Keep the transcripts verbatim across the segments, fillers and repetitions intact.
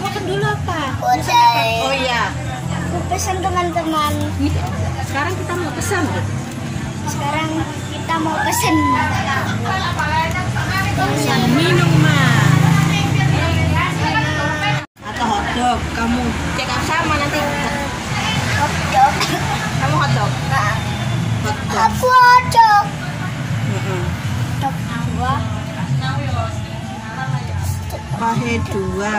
makan dulu apa? Udah. Oh iya. Aku pesan teman-teman. Sekarang kita mau pesan. Sekarang kita mau pesen. Pesan minuman. Atau hotdog. Kamu cek up sama nanti. Hotdog. Kamu hotdog. Hotdog. Aku hotdog. Heeh. Hotdog dua. Pahe dua.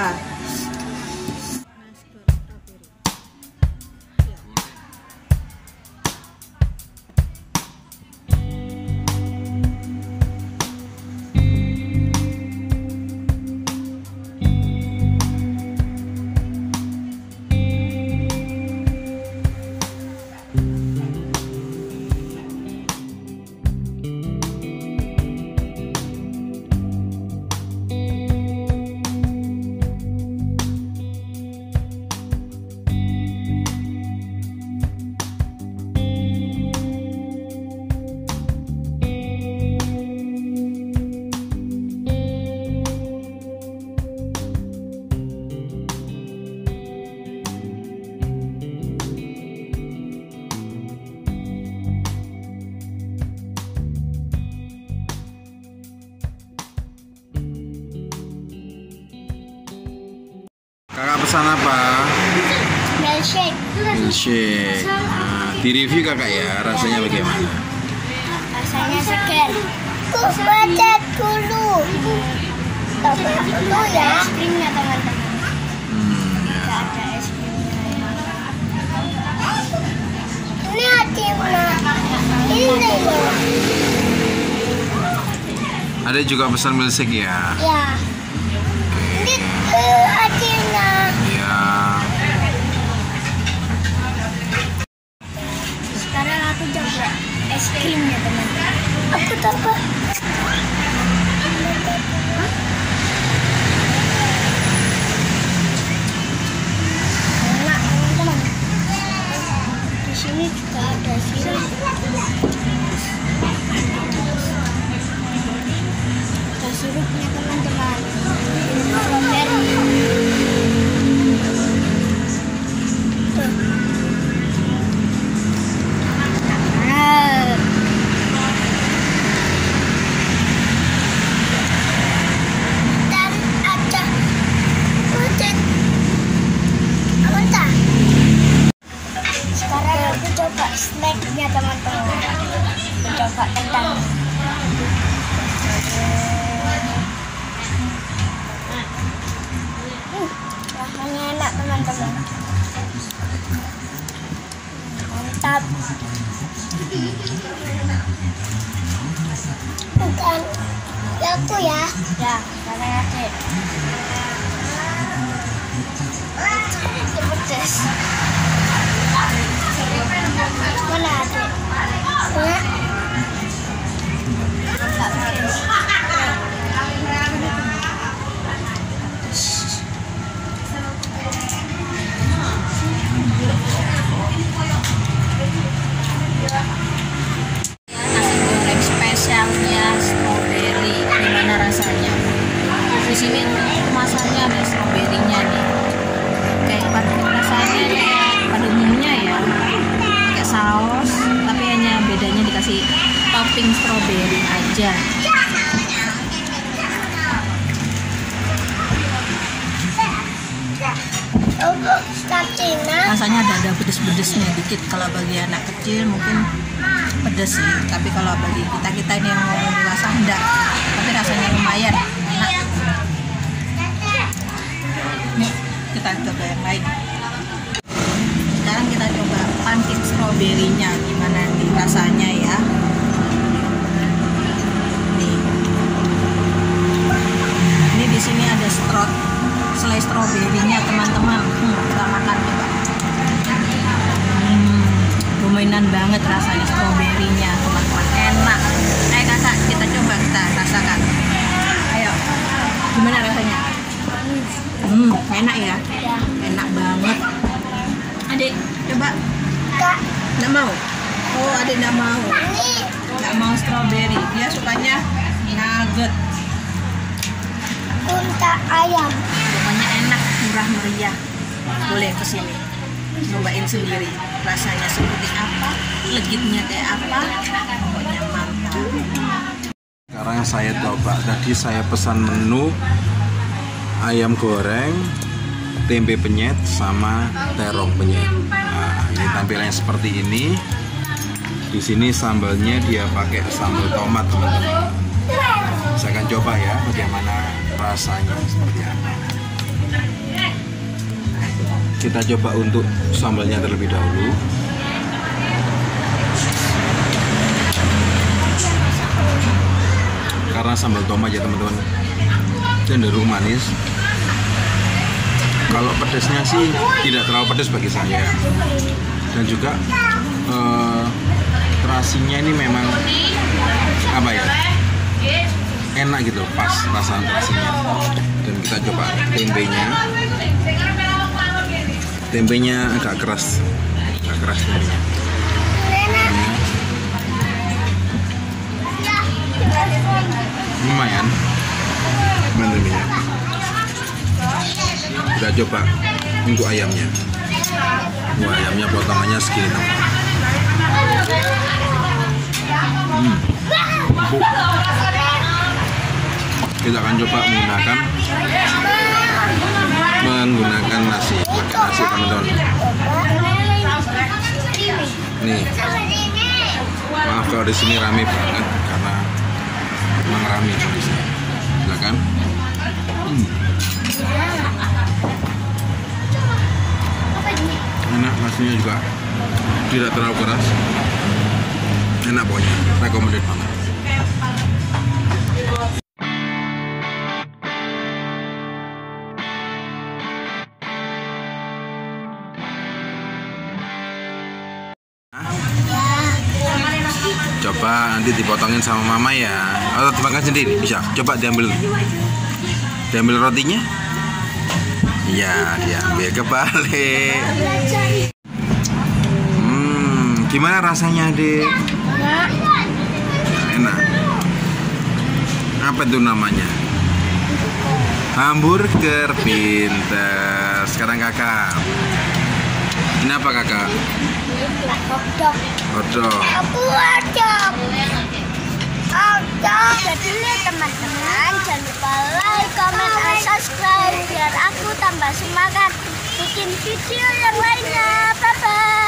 Kakak pesan apa? Milkshake. Milkshake. Nah, di review kakak ya, rasanya bagaimana? Rasanya segar. Aku baca dulu. Tapi dulu ya. Es krimnya teman-teman. Hmm, ya. Gak ada es krimnya. Ini hatinya. Ini loh. Ada juga pesan milkshake ya? Ya. Ini uh, hatinya. Ya. Sekarang aku coba es krimnya teman-teman. Aku coba. Enak teman-teman. Di sini juga ada sirup. Ada sirupnya teman-teman. Strawberry. Tuh. Nah. Dan ada putih. Mentah. Sekarang aku coba snacknya teman-teman. Aku coba kentang. Hmm, rasanya enak teman-teman. Mantap. Bukan ya aku ya. Ya, karena adik. Itu pedas. Mana adik? Mana? Enggak pedas. Nasi goreng spesialnya strawberry. Gimana rasanya? Di sini kemasannya ada stroberinya nih. Kayak pada rasanya kayak pada umumnya ya. Pakai saus, tapi hanya bedanya dikasih topping strawberry aja. Rasanya ada ada pedes-pedesnya dikit. Kalau bagi anak kecil mungkin pedes sih, tapi kalau bagi kita kita ini yang mau dewasa enggak. Tapi rasanya lumayan enak. Nih kita coba yang lain. Sekarang kita coba pancake stroberinya, gimana nih rasanya ya? Nih, ini di sini ada stro selai stroberinya teman-teman. Hmm, kita makan coba. Hmm, dominan banget rasanya stroberinya teman-teman, enak. Ayo kakak, kita coba kita rasakan. Ayo, gimana rasanya? Hmm, enak ya? Enak banget. Adik, coba. Kak, Nggak mau? Oh, adik nggak mau. ini Nggak mau strawberry. Dia sukanya nugget. unta ayam. Pokoknya enak. murah meriah. Boleh kesini nyobain sendiri rasanya seperti apa, legitnya kayak apa, pokoknya mantap. Sekarang saya coba, tadi saya pesan menu ayam goreng, tempe penyet, sama terong penyet. Nah, ini tampilannya seperti ini. Di sini sambalnya dia pakai sambal tomat, teman-teman. Saya akan coba ya bagaimana rasanya seperti apa. Kita coba untuk sambalnya terlebih dahulu. Karena sambal tomat ya teman-teman, cenderung manis. Kalau pedasnya sih tidak terlalu pedas bagi saya. Dan juga eh, terasinya ini memang apa ya, enak gitu, pas rasa terasinya. Dan kita coba tempenya. Tempenya agak keras, agak keras tempenya. Lumayan, tempenya. Kita coba untuk ayamnya. Wah, ayamnya potongannya segini. Hmm. Empuk. Kita akan coba menggunakan menggunakan nasi, pakai nasi teman-teman. Nih, maaf kalau di sini rame banget karena memang rame di sini. Silakan. Hmm. Enak, nasinya juga tidak terlalu keras. Enak pokoknya, recommended banget. Coba nanti dipotongin sama mama ya, atau dimakan sendiri bisa. Coba diambil, diambil rotinya. Iya, diambil kebalik. Hmm, gimana rasanya, Dek? Enak. Apa itu namanya? Hamburger, pinter. Sekarang kakak. Ini apa kakak? Hotdog. Hotdog. Aku hotdog. Hotdog. Jadi teman-teman, jangan lupa like, comment, dan subscribe biar aku tambah semangat bikin video yang lainnya. Bye bye.